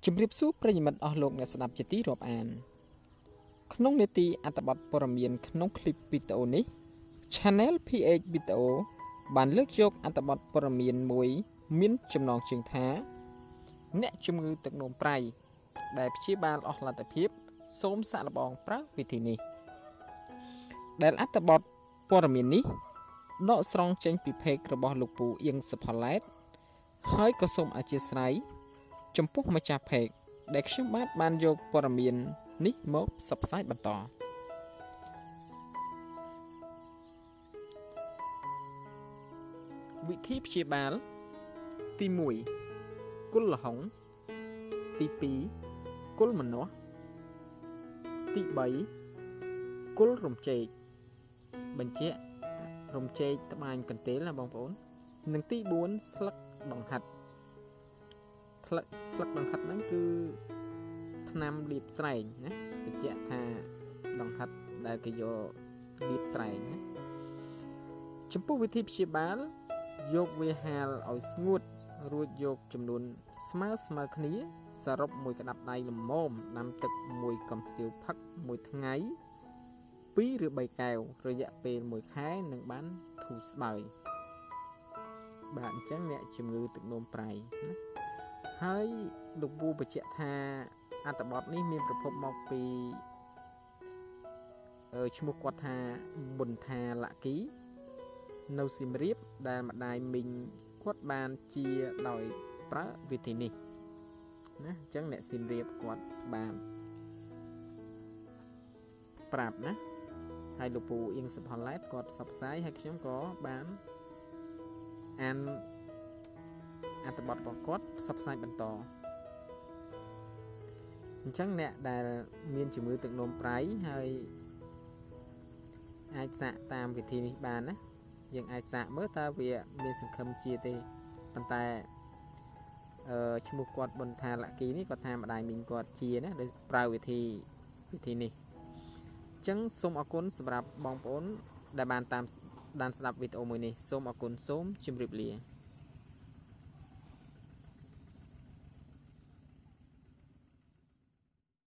ជំរាបសួរប្រិយមិត្តអស់លោកអ្នកស្ដាប់ជាទីរាប់អានក្នុងនេតិអត្ថបទព័ត៌មានក្នុងคลิปវីដេអូនេះ Channel PH Video បានលើកយកអត្ថបទព័ត៌មានមួយមានចំណងជើងថាអ្នកជំងឺទឹកនោមប្រៃដែលព្យាបាលអស់លទ្ធភាពសូមសាកល្បងប្រើវិធីនេះដែលអត្ថបទព័ត៌មាននេះដកស្រង់ចេញពីเพจរបស់លោកពូអៀងសុផល្លែតហើយក៏សូមអធិស្ឋានចំពោះម្ចាស់เพจដែលខ្ញុំបានយកព័ត៌មាននេះមកផ្សព្វផ្សាយបន្តវិធីព្យាបាលទី1គុលល្ហុងទី2គុលម្នាស់ទី3គុលរំចេកបញ្ជាក់រំចេកត្បាញកន្ទេលណាបងប្អូននិងទី4ស្លឹកដង្ហាត់ស្លឹកដង្ហាត់ហ្នឹងគឺថ្នាំលាបស្រែងណាបញ្ជាក់ថាដង្ហាត់ដែលគេយកលាបស្រែងណាចំពោះវិធីព្យាបាលយកវាហាលឲ្យស្ងួតរួចយកចំនួនស្មើគ្នាសរុបមួយក្តាប់ដៃល្មមដាំទឹក1កំសៀវផឹកមួយថ្ងៃ2ឬ3កែវរយៈពេល1ខែនឹងបានធូរស្បើយបាទអញ្ចឹងអ្នកជំងឺទឹកនោមប្រៃណាហើយលោកពូបញ្ជាក់ថាអត្ថបទនេះមានប្រភពមកពីឈ្មោះគាត់ថាប៊ុនថាឡាក់គីនៅសៀមរាបដែលម្ដាយមីងគាត់បានជាដោយប្រើវិធីនេះណាអញ្ចឹងអ្នកសៀមរាបគាត់បានប្រាប់ណាហើយលោកពូអៀងសុផល្លែតគាត់ផ្សព្វផ្សាយហើយខ្ញុំក៏បានអានអត្ថបទរបស់គាត់ផ្សព្វផ្សាយបន្តអញ្ចឹងអ្នកដែលមានជំងឺទឹកនោមប្រៃហើយអាចសាកតាមវិធីនេះបានណាយើងអាចសាកមើលតើវាមានសង្ឃឹមជាទេប៉ុន្តែឈ្មោះគាត់ប៊ុនថាឡាក់គីនេះគាត់ថាម្ដាយមីងគាត់ជាណាដោយប្រើវិធីនេះអញ្ចឹងសូមអរគុណសម្រាប់បងប្អូនដែលបានតាមដានស្ដាប់វីដេអូមួយនេះសូមអរគុណសូមជម្រាបលា